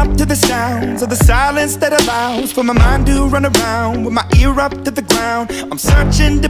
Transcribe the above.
to the sounds of the silence that allows for my mind to run around with my ear up to the ground. I'm searching to